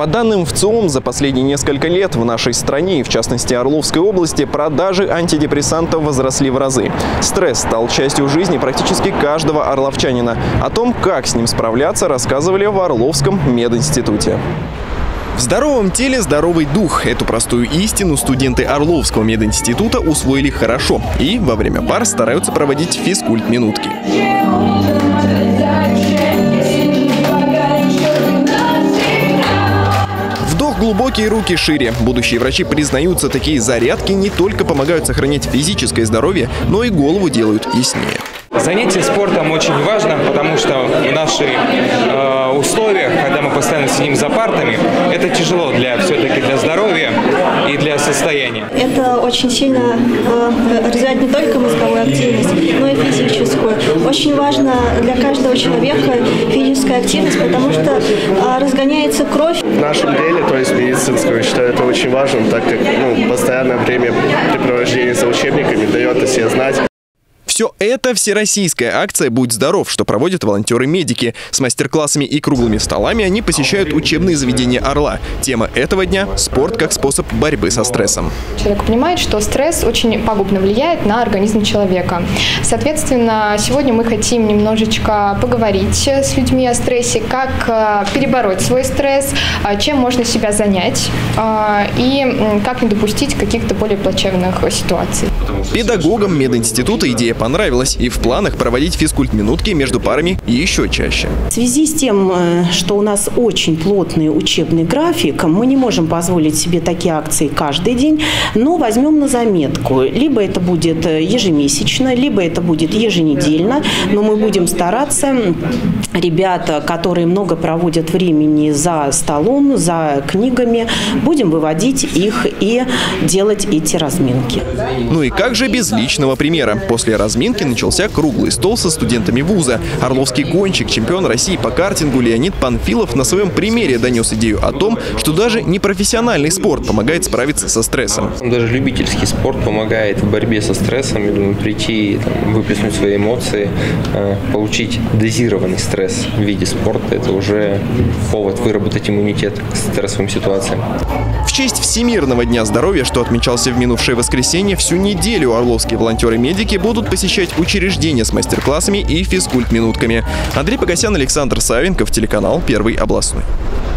По данным ВЦИОМ, за последние несколько лет в нашей стране, и в частности Орловской области, продажи антидепрессантов возросли в разы. Стресс стал частью жизни практически каждого орловчанина. О том, как с ним справляться, рассказывали в Орловском мединституте. В здоровом теле здоровый дух. Эту простую истину студенты Орловского мединститута усвоили хорошо и во время пар стараются проводить физкульт-минутки. Вдох глубокий, руки шире. Будущие врачи признаются, такие зарядки не только помогают сохранять физическое здоровье, но и голову делают яснее. Занятие спортом очень важно, потому что в наших условиях, когда мы постоянно сидим за партами, это тяжело все-таки для здоровья и для состояния. Это очень сильно развивает не только мозговую активность, но и физическую. Очень важно для каждого человека физическая активность, потому что разгоняется кровь. В нашем деле, то есть медицинского, я считаю, это очень важно, так как постоянное времяпрепровождение за учебниками дает о себе знать. Все это всероссийская акция «Будь здоров», что проводят волонтеры-медики. С мастер-классами и круглыми столами они посещают учебные заведения Орла. Тема этого дня – спорт как способ борьбы со стрессом. Человек понимает, что стресс очень пагубно влияет на организм человека. Соответственно, сегодня мы хотим немножечко поговорить с людьми о стрессе, как перебороть свой стресс, чем можно себя занять и как не допустить каких-то более плачевных ситуаций. Педагогам мединститута идея понравилась, и в планах проводить физкульт-минутки между парами еще чаще. В связи с тем, что у нас очень плотный учебный график, мы не можем позволить себе такие акции каждый день, но возьмем на заметку. Либо это будет ежемесячно, либо это будет еженедельно, но мы будем стараться, ребята, которые много проводят времени за столом, за книгами, будем выводить их и делать эти разминки. Ну и как же без личного примера? После разминки начался круглый стол со студентами вуза. Орловский гонщик, чемпион России по картингу Леонид Панфилов на своем примере донес идею о том, что даже непрофессиональный спорт помогает справиться со стрессом. Даже любительский спорт помогает в борьбе со стрессом. Я думаю, прийти, выплеснуть свои эмоции, получить дозированный стресс в виде спорта – это уже повод выработать иммунитет к стрессовым ситуациям. В честь Всемирного дня здоровья, что отмечался в минувшее воскресенье, всю неделю орловские волонтеры-медики будут посещать учреждения с мастер-классами и физкульт-минутками. Андрей Погосян, Александр Савенков, телеканал «Первый областной».